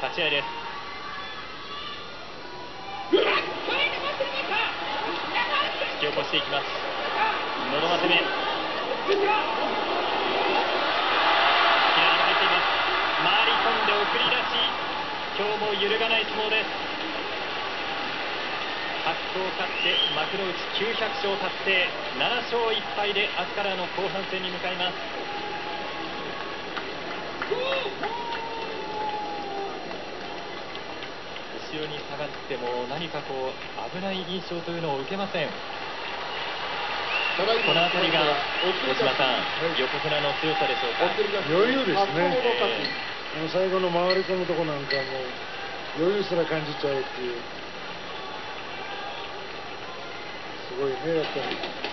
立ち合いです。突き起こしていきます。のど輪攻め、左が入っています。回り込んで送り出し、今日も揺るがない相撲です。白鵬勝って幕内900勝達成、7勝1敗で明日からの後半戦に向かいます。後ろに下がっても何かこう危ない印象というのを受けません。この辺りが大島さん、横綱の強さでしょうか。 余裕ですね。最後の回り込むとこなんかも余裕すら感じちゃうっていう、すごいねやっぱり。